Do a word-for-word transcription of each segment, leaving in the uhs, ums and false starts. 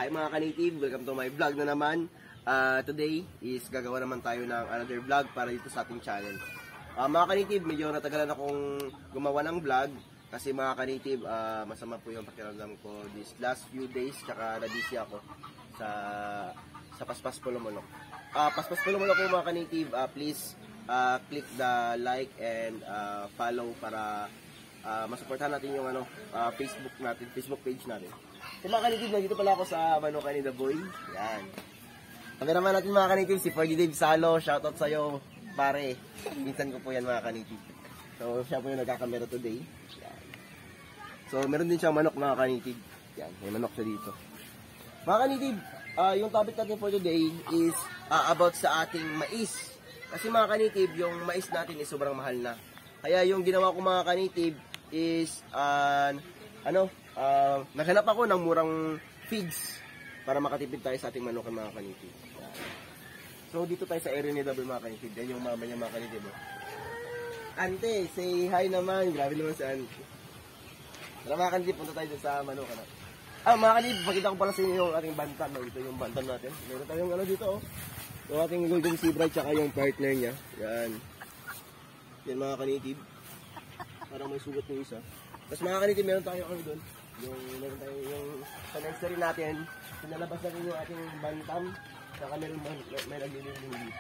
Hi mga ka-native, welcome to my vlog na naman. Uh, today is gagawa naman tayo ng another vlog para dito sa ating channel. Uh, mga ka-native, medyo natagalan akong gumawa ng vlog kasi mga ka-native, uh, masama po yung pakiramdam ko this last few days, tsaka na-busy ako sa sa Paspas Polomonok. Uh, Paspas Polomonok po mga ka-native, uh, please uh, click the like and uh, follow para uh, masuportahan natin yung ano, uh, Facebook natin, Facebook page natin. So mga ka-native, nandito pala ako sa Manukan ni The Boy. Yan. Kameraman natin mga ka-native, si Forgy Dave Salo. Shoutout sa'yo, pare. Minsan ko po yan mga ka-native. So siya po yung nagkakamera today. Yan. So meron din siyang manok mga ka-native. Yan, may manok siya dito. Mga ka-native, uh, yung topic natin for today is uh, about sa ating mais. Kasi mga ka-native, yung mais natin is sobrang mahal na. Kaya yung ginawa ko mga ka-native is, uh, ano, Uh, naghanap ako ng murang feeds para makatipid tayo sa ating manok mga ka-native. So dito tayo sa area ni Double mga ka-native. Yan yung mama niya mga ka-native. Ante, say hi naman. Grabe naman si Ante. Tara mga ka-native, punta tayo sa manok. Ano? Ah mga ka-native, pakita ko pala sa inyo yung ating bantam. No? Ito yung bantam natin. Meron tayong ano dito oh. Yung ating golden sea bright tsaka yung partner niya. Yan. Yan mga ka-native. Parang may sugat ng isa. Tapos mga ka-native, meron tayo ano doon. Yung meron tayo yung sa nursery natin, sinalabas natin yung ating bantam, saka meron may, may naglilimlim dito.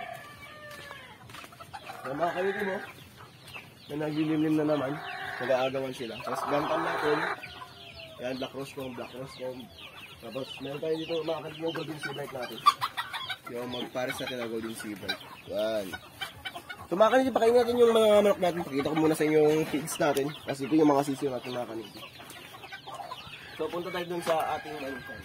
So mga ka-native mo, na naglilimlim na naman, nag-aagawan sila. Tapos bantam natin, yan, black rose comb, black rose comb. Tapos meron tayo dito mga ka-native mo, golden sea bright natin. Yung magpares natin na golden sea bright. Yan. So mga ka-native, pakainin natin yung mga manok natin. Pakita ko muna sa inyo yung feeds natin. Kasi ito yung mga sisiyo natin mga ka-native. So, punta tayo dun sa ating manukan.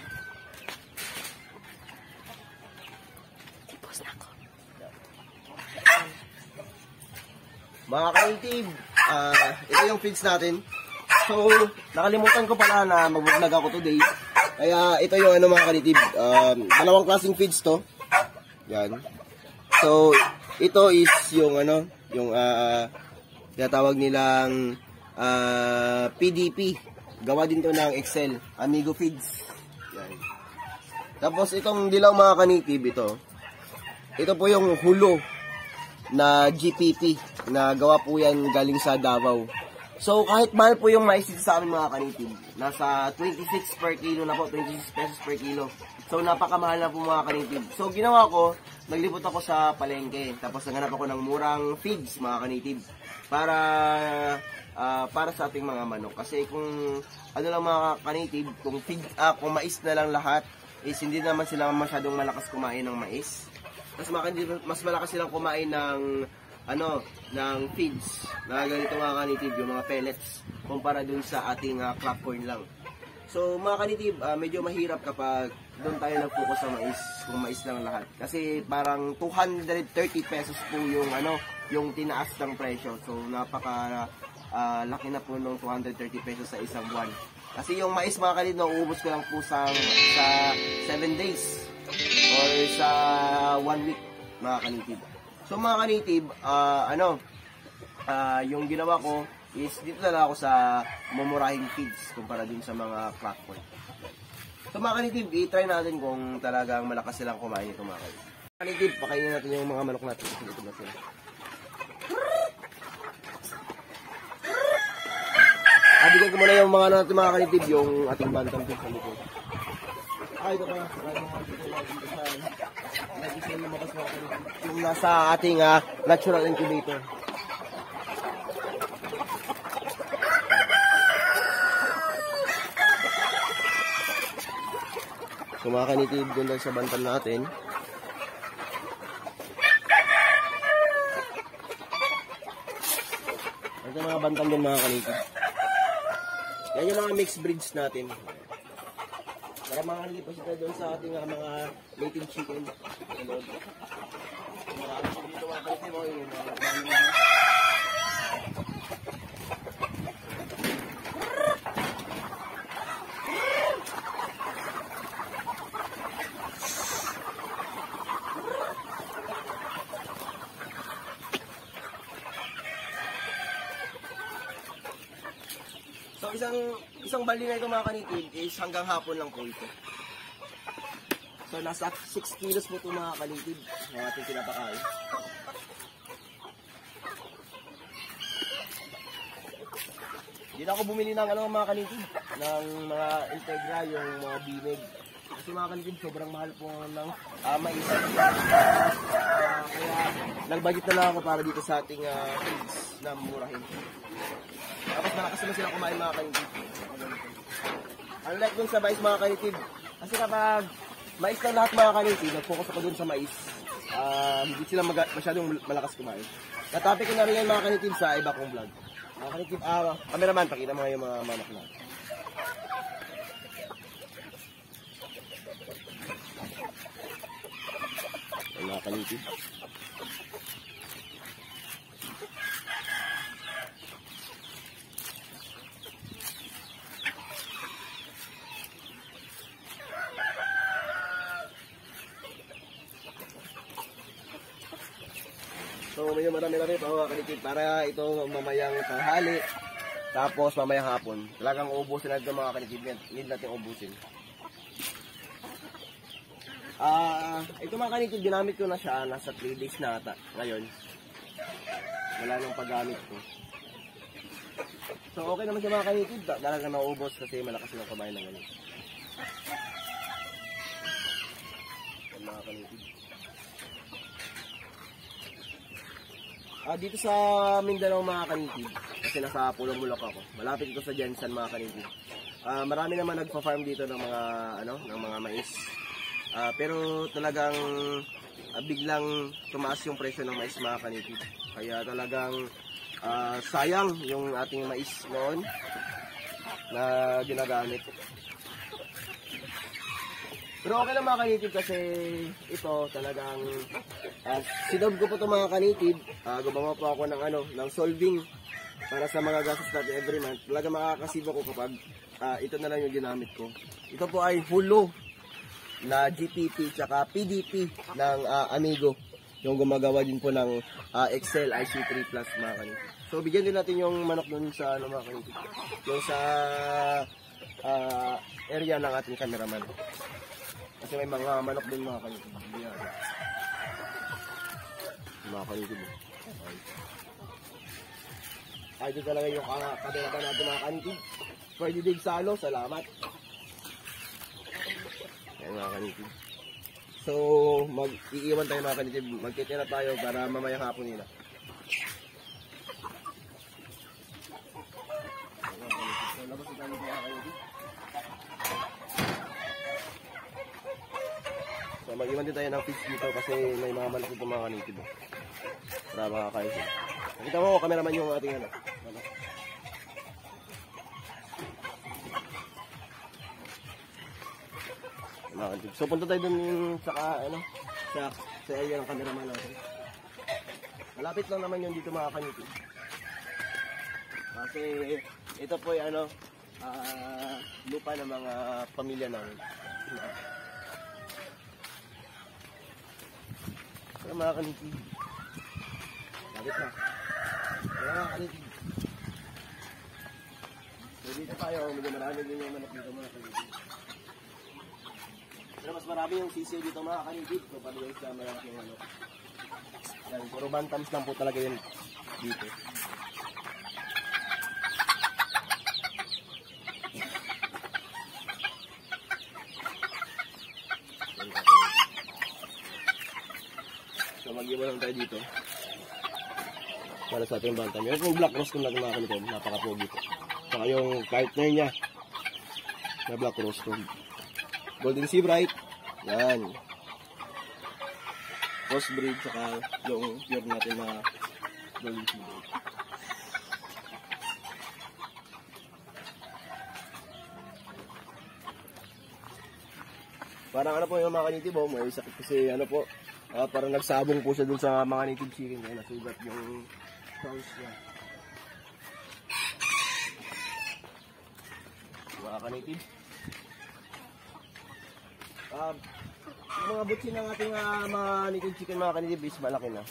Mga ka-native, uh, ito yung feeds natin. So, nakalimutan ko pala na mag-vlog ako today. Kaya, ito yung ano mga ka-native. Um, dalawang klaseng feeds to. Yan. So, ito is yung ano, yung uh, tinatawag nilang uh, P D P. Gawa din to ng Excel, Amigo Feeds. Yan. Tapos itong dilaw mga ka-native ito. Ito po yung hulo na G P P na gawa po yan galing sa Davao. So kahit mahal po yung mais dito sa amin mga ka-native, nasa twenty-six per kilo na po, twenty-six pesos per kilo. So napakamahal na po mga ka-native. So ginawa ko, naglipot ako sa palengke. Tapos naghanap ako ng murang feeds mga ka-native para uh, para sa ating mga manok. Kasi kung ano lang mga ka-native, kung feed, ah, kung mais na lang lahat, is hindi naman sila masyadong malakas kumain ng mais. Mas, mas malakas silang kumain ng ano, ng feeds na ganito mga ka-native, yung mga pellets kumpara dun sa ating uh, crop corn lang. So mga ka-native, uh, medyo mahirap kapag doon tayo nag-focus sa mais, kung mais lang lahat. Kasi parang two hundred thirty pesos po yung ano, yung tinaas ng presyo. So napaka uh, laki na po ng two hundred thirty pesos sa isang buwan. Kasi yung mais mga ka-native, nauubos ko lang po sa sa seven days or sa one week mga ka-native. So mga ka-native, uh, ano, uh, yung ginawa ko is dito na lang ako sa mumurahing feeds kumpara din sa mga crop corn. So mga ka-native, i-try natin kung talagang malakas silang kumain ito mga ka-native. Ka-native, pakainin natin yung mga manok natin. Ito na sila. Abigyan ko muna yung mga natin mga ka-native, yung ating bantam dito sa likod. Ay, ito pa. Yung nasa ating uh, natural incubator. So mga ka-native, doon lang sa bantam natin. Ito mga bantam doon mga ka-native. Yan yung mga mixed breeds natin. Para mga ka-native pa sila doon sa ating uh, mga native chicken. Ano? Mga dito mga ka-native mo yung mga So isang isang bali na ito mga ka-native is hanggang hapon lang po ito. So, nasa six kilos po ito mga kanitib ng ating pinapakain. Hindi na ako bumili ng ano, mga kanitib, ng mga Integra, yung mga binig. Kasi mga kanitib, sobrang mahal po ng uh, mais. Uh, kaya, nag-budget na lang ako para dito sa ating uh, feeds na murahin. Tapos malakas naman sila kumain mga kanitib. Unlike dun sa mais mga kanitib, kasi kapag mais na lahat mga kanitib, nag-focus ako dun sa mais. Uh, hindi sila mag masyadong malakas kumain. Natapi ko na rin yan mga kanitib sa iba kong vlog. Mga kanitib, ah, cameraman, pakita mo nga yung mga manok na. Ay, mga kanitib. So, medyo marami-rami pa mga kanitib para ito mamayang tanghali, tapos mamayang hapon. Talagang uubusin natin mga kanitib. Need natin ubusin. Ah, uh, ito mga kanitib, ginamit ko na siya. Nasa three days na ata ngayon. Wala nang paggamit ko. So, okay naman siya mga kanitib. Talagang naubos kasi malakas silang kumain ng ganito. Yan mga kanitib. Ah, dito sa Mindanao mga kanitib, kasi nasa Pulang Mulak ako. Malapit ito sa Jensen mga kanitib. Ah, marami naman nagfa-farm dito ng mga ano, ng mga mais. Ah, pero talagang ah, biglang tumaas yung presyo ng mais mga kanitib. Kaya talagang ah, sayang yung ating mais noon na ginagamit. Pero okay lang mga kanitib kasi ito talagang uh, sinob ko po ito mga kanitib. Uh, gumawa po ako ng ano, ng solving para sa mga gastos natin every month. Talaga makakasibo ko kapag uh, ito na lang yung ginamit ko. Ito po ay Hulo na G P P tsaka P D P ng uh, Amigo. Yung gumagawa din po ng uh, Excel I C three plus mga kanitib. So bigyan din natin yung manok dun sa ano mga kanitib. Yung sa uh, area ng ating cameraman. Kasi may mga manok din mga kanitib. Yan. Mga kanitib. Okay. Ay, ito talaga yung kadalaban natin mga kanitib. Pwede din salo. Salamat. Yan mga kanitib. So, mag-iiwan tayo mga kanitib. Magkitira tayo para mamayang hapon nila. Mga kanitib. So, labas na tayo mga kanitib. So, mag-iwan din tayo ng fish dito kasi may mga malaki itong mga kanitib. Para makakain siya. Nakita mo, cameraman yung ating ano. Mga kanitib. So, punta tayo dun sa, ano, sa, sa area ng cameraman natin. Malapit lang naman yun dito mga kanitib. Kasi ito po ay ano, uh, lupa ng mga pamilya namin. Kaya mga kanitib. Lapit na. Kaya mga kanitib. So dito tayo, medyo marami din yung manok dito mga kanitib. Pero mas marami yung sisiyo dito mga kanitib. So paliwag sa malaki yung manok. Yan, puro bantams lang po talaga yun dito. Mag-iwan lang tayo dito para sa ating bantam. Yung black rose kung natin mga kanitib, napaka-pogi po. Saka yung partner niya na black rose kung golden sea bright. Yan. Crossbreed, saka yung pure natin na golden sea bright. Parang ano po yung mga kanitib, oh, may sakit kasi ano po, Uh, parang nagsabong po siya dun sa mga native chicken na nasugat yung sounds niya. Mga ka-native. Uh, yung mga butsin ng ating uh, mga native chicken mga ka-native is malaki na.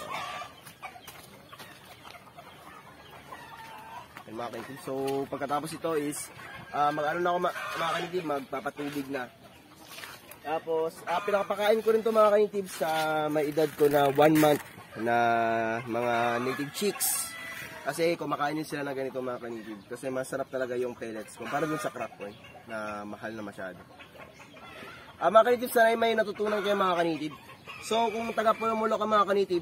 Yan mga ka-native. So pagkatapos ito is uh, mag-ano na ako ma mga ka-native, magpapatubig na. Tapos, uh, pinakapakain ko rin to mga kanitib sa may edad ko na one month na mga native chicks. Kasi kumakain din sila ng ganito mga kanitib. Kasi masarap talaga yung pellets kumpara dun sa crack coin na mahal na masyado. Uh, mga kanitib, sanay may natutunan kayo mga kanitib. So, kung taga-Pulumulo ka mga kanitib,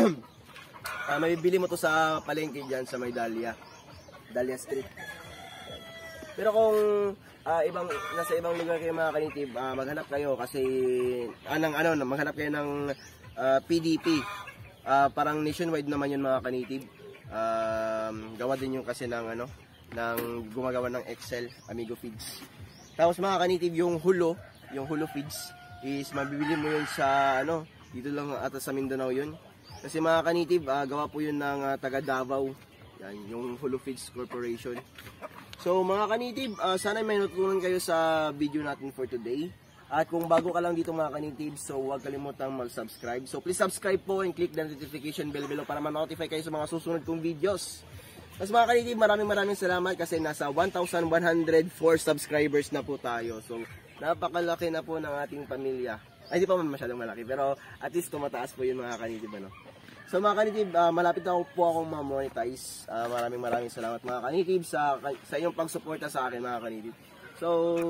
uh, mabibili mo to sa palengke dyan sa may Dahlia. Dahlia Street. Pero kung uh, ibang nasa ibang lugar kayo mga kanitib, uh, maghanap kayo kasi anong ano, maghanap kayo ng uh, P D P. Uh, parang nationwide naman yun mga kanitib. Um, gawa din yung kasi ng ano, ng gumagawa ng Excel, Amigo Feeds. Tapos mga kanitib, yung hulo, yung hulo feeds is mabibili mo yun sa ano, dito lang ata sa Mindanao yun. Kasi mga kanitib, uh, gawa po yun ng uh, taga Davao. Yan, yung Hulo Feeds Corporation. So mga kanitib, uh, sana may natutunan kayo sa video natin for today. At kung bago ka lang dito mga kanitib, so huwag kalimutang mag-subscribe. So please subscribe po and click the notification bell below para ma-notify kayo sa mga susunod kong videos. Tapos mga kanitib, maraming maraming salamat kasi nasa one thousand one hundred four subscribers na po tayo. So napakalaki na po ng ating pamilya. Ay, hindi pa man masyadong malaki, pero at least tumataas po yun mga kanitib, ano. So mga kanitib, uh, malapit ako po akong ma-monetize. Uh, maraming maraming salamat mga kanitib sa, sa inyong pagsuporta sa akin mga kanitib. So,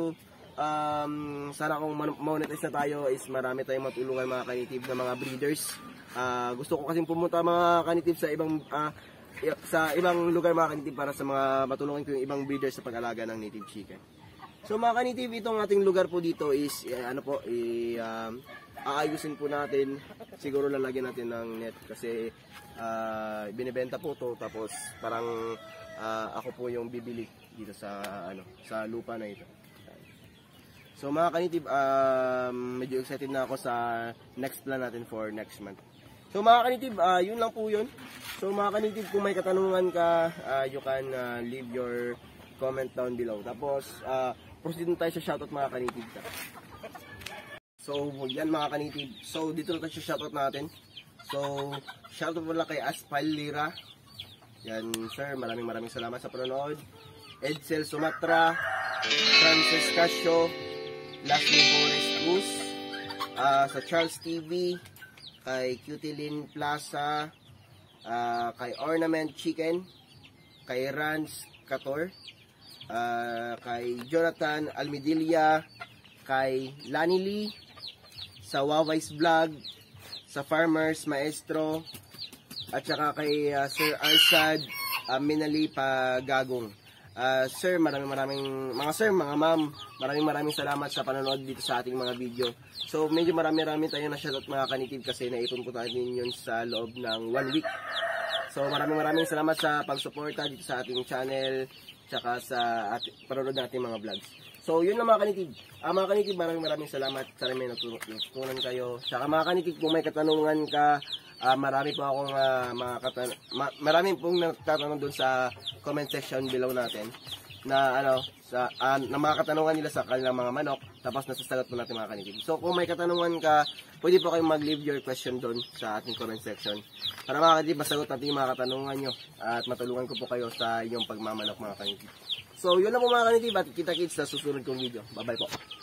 um, sana kung monetize na tayo is marami tayong matulungan mga kanitib na mga breeders. Uh, gusto ko kasing pumunta mga kanitib sa ibang uh, sa ibang lugar mga kanitib para sa mga matulungan ko yung ibang breeders sa pag-alaga ng native chicken. So mga kanitib, itong ating lugar po dito is uh, ano po, i um, aayusin po natin. Siguro lalagyan natin ng net kasi uh, binibenta po to, tapos parang uh, ako po yung bibili dito sa ano, sa lupa na ito. So mga kanitib, um, medyo excited na ako sa next plan natin for next month. So mga kanitib, uh, yun lang po yun. So mga kanitib, kung may katanungan ka, uh, you can uh, leave your comment down below. Tapos uh, proceed tayo sa shoutout mga kanitib. So, yan mga kanitib. So, dito na tayo sa shoutout natin. So, shoutout mula kay Aspal Lira. Yan, sir. Maraming maraming salamat sa panonood. Edsel Sumatra, Francis Casio, Lashley Boris Cruz, uh, sa Charles T V, kay Cutilin Plaza, uh, kay Ornament Chicken, kay Rans Cator, uh, kay Jonathan Almedilla, kay Lani Lee, sa Wawais Vlog, sa Farmers Maestro, at saka kay uh, Sir Arsad uh, Minali Pagagong. Uh, sir, maraming maraming, mga sir, mga ma'am, maraming maraming salamat sa panonood dito sa ating mga video. So, medyo marami-rami tayo na shoutout mga kanitib kasi naipon po tayo yun sa loob ng one week. So, maraming maraming salamat sa pagsuporta dito sa ating channel, tsaka sa ating, panonood natin mga vlogs. So, yun lang mga kanitib. Ah, mga kanitib, maraming maraming salamat. Sana may natutunan kayo. Saka mga kanitib, kung may katanungan ka, ah, marami po akong uh, mga katanungan. Ma marami pong nagtatanong doon sa comment section below natin na ano, sa uh, na mga katanungan nila sa kanilang mga manok. Tapos nasasagot po natin mga kanitib. So, kung may katanungan ka, pwede po kayong mag-leave your question doon sa ating comment section. Para mga kanitib, masagot natin yung mga katanungan nyo at matulungan ko po kayo sa inyong pagmamanok mga kanitib. So, yun lang po mga kanitib at kita-kits sa susunod kong video. Bye-bye po.